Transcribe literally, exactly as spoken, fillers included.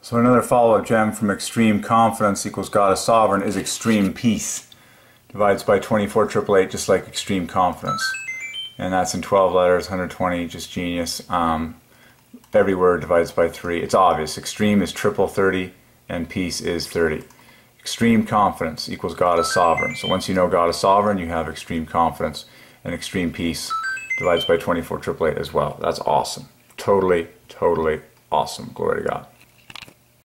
So another follow-up gem from extreme confidence equals God is sovereign is extreme peace. Divides by twenty-four triple eight, just like extreme confidence. And that's in twelve letters, one hundred twenty, just genius. Um, every word divides by three. It's obvious. Extreme is triple thirty and peace is thirty. Extreme confidence equals God is sovereign. So once you know God is sovereign, you have extreme confidence. And extreme peace divides by twenty-four triple eight as well. That's awesome. Totally, totally awesome. Glory to God.